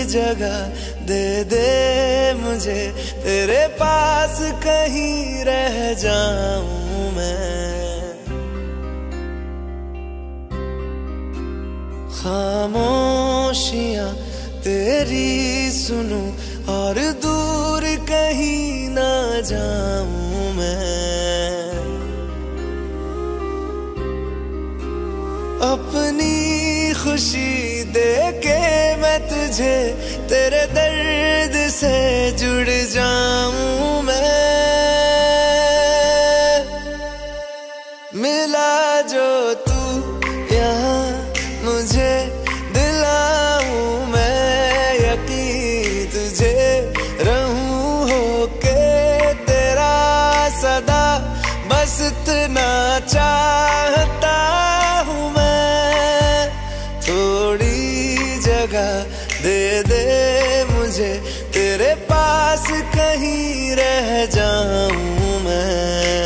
जगह दे दे मुझे, तेरे पास कहीं रह जाऊं मैं। खामोशियां तेरी सुनूं और दूर कहीं ना जाऊं मैं। अपनी खुशी दे के मैं तुझे, तेरे दर्द से जुड़ जाऊं मैं। मिला जो तू यहाँ मुझे, दिलाऊं मैं यकीन तुझे, रहूं होके तेरा सदा, बस इतना चाहता हूँ मैं। थोड़ी जगह दे दे मुझे, तेरे पास कहीं रह जाऊं मैं।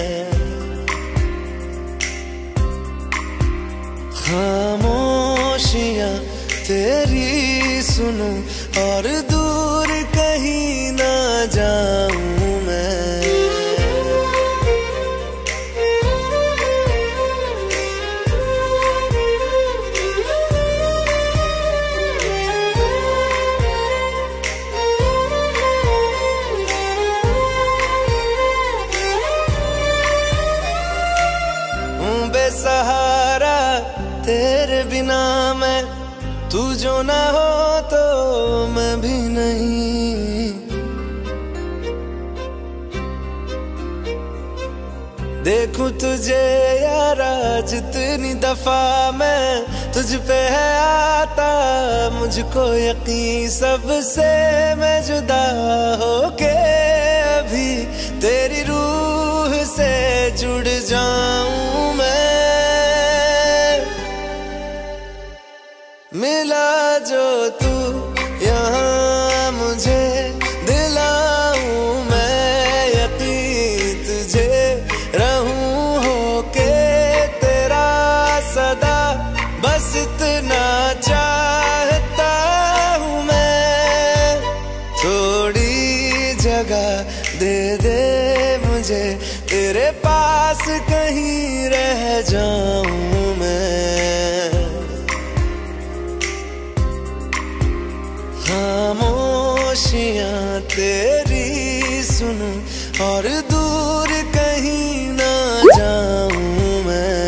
खामोशियां तेरी सुनूं और दूर कहीं ना जाऊं मैं। बेसहारा तेरे बिना मैं, तू जो ना हो तो मैं भी नहीं। देखूं तुझे यारा जितनी दफा मैं, तुझ पे है आता मुझको यकीन, सबसे मैं जुदा होके अभी तेरी रूह से जुड़ जाऊं मैं। मिला जो तू यहाँ मुझे, दिलाऊं मैं यकीन तुझे, रहूं होके तेरा सदा, बस इतना चाहता हूँ मैं। थोड़ी जगह दे दे मुझे, तेरे पास कहीं रह जाऊं मैं। खामोशियां तेरी सुनूं और दूर कहीं ना जाऊं मैं।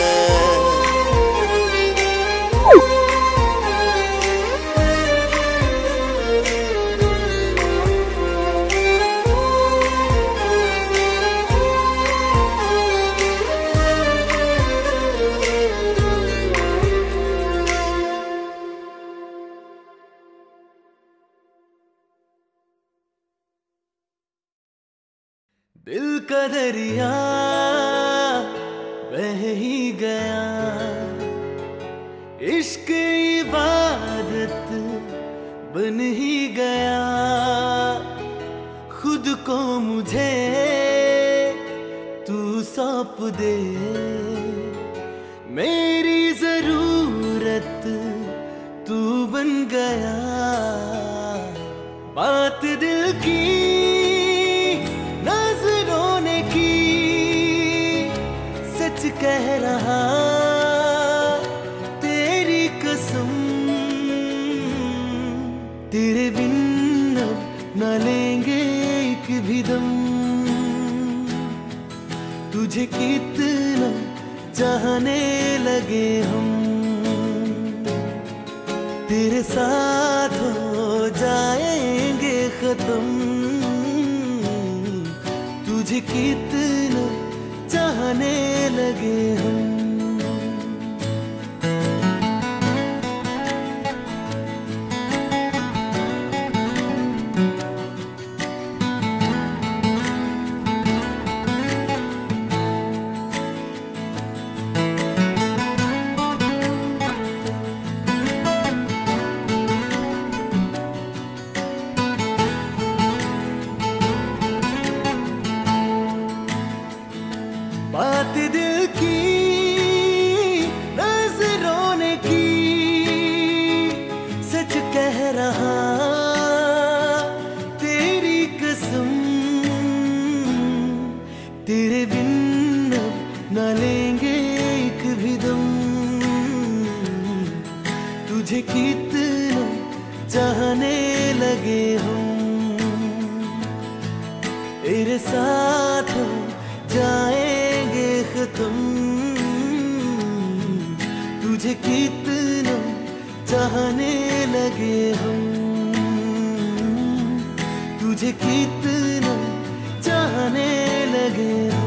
दिल का दरिया बह ही गया, इश्क इबादत बन ही गया। खुद को मुझे तू सौंप दे, मेरी जरूरत तू बन गया। बात दिल की कह रहा, तेरी कसम, तेरे बिन अब न लेंगे एक भी दम। तुझे कितना चाहने लगे हम, तेरे साथ हो जाएंगे खत्म। तुझे कितना चाहने लगे हम। बात दिल की तुझे कितना चाहने लगे हम, तेरे साथ जाएंगे खत्म। तुझे कितना चाहने लगे हम, तुझे कितना चाहने लगे हम।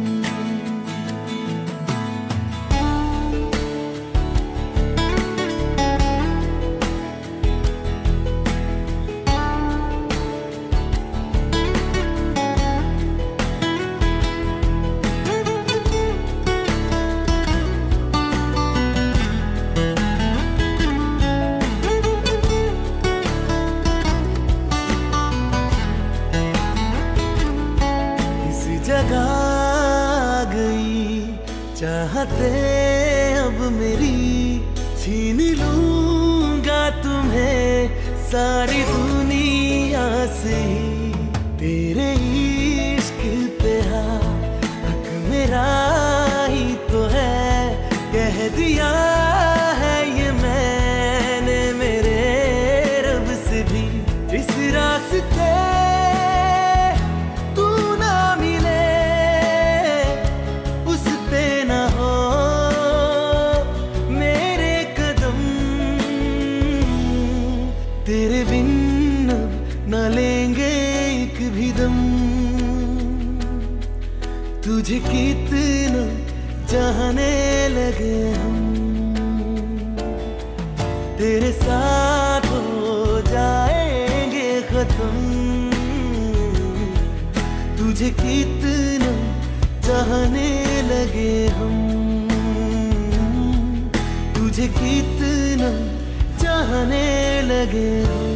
जगा गई चाहते अब मेरी, छीन लूंगा तुम्हें सारी दुनिया से। तेरे इश्क पे हक मेरा ही तो है, कह दिया है ये मैंने मेरे रब से भी। इस रास्ते तेरे बिन अब न लेंगे एक भी दम। तुझे कितना चाहने लगे हम, तेरे साथ हो जाएंगे खत्म। तुझे कितना चाहने लगे हम, तुझे कितना चाहने लगे हम।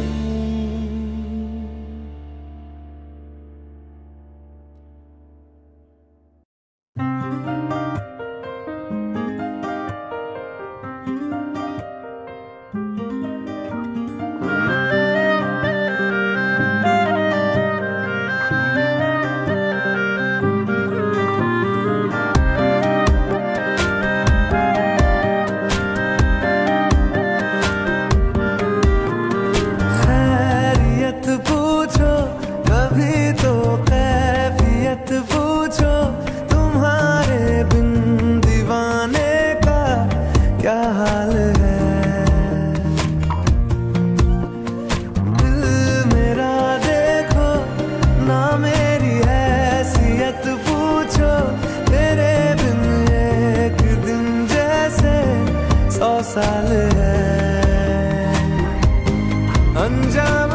साल है अनजान